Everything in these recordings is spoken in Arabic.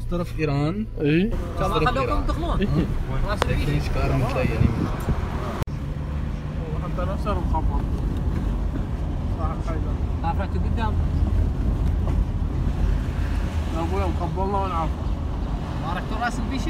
طرف ايران. اي ما خلوكم تدخلون. راس في اشكال متلينين. حتى نفسه مخبط. صاحب حيدر. عرفت قدام. يا ابويا مقبلنا ونعرفه. ما رحتوا راس البيشن؟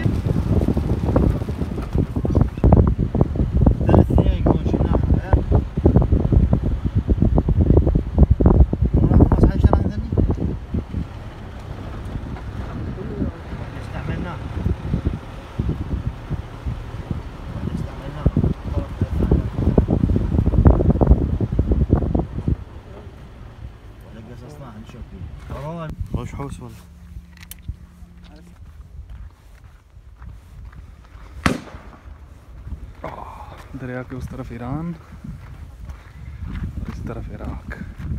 وش حوس والله. دريا के उस तरफ ईरान और इस तरफ इराक.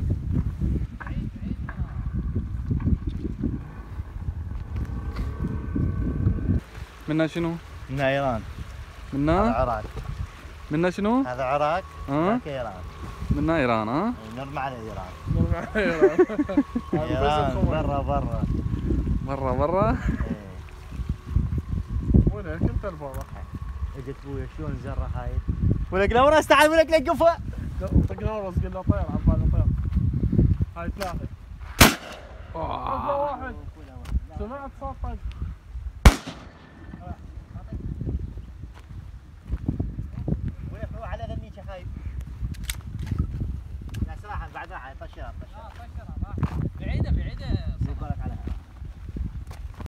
منا شنو؟ منا ايران. منا؟ هذا العراق. منا شنو؟ هذا العراق. ذاك ايران. منا ايران. ها؟ نرمى على ايران. نرمى على ايران. ايران برا برا. برا برا؟ وينك انت البابا؟ اجت ابويا شلون زره هاي؟ ولك لا وراس تعال ولك لا قفه. طقنا ورا قلنا طير على بالي طير. هاي ثلاثة. واحد. سمعت صوت طق. ولك روح على ذنيك خايف. لا صراحة بعد راح طشرها بعيدة بعيدة.